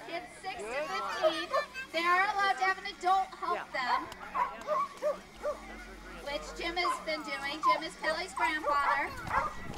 kids 6 to 15. They are allowed to have an adult help them, which Jim has been doing. Jim is Kelly's grandfather.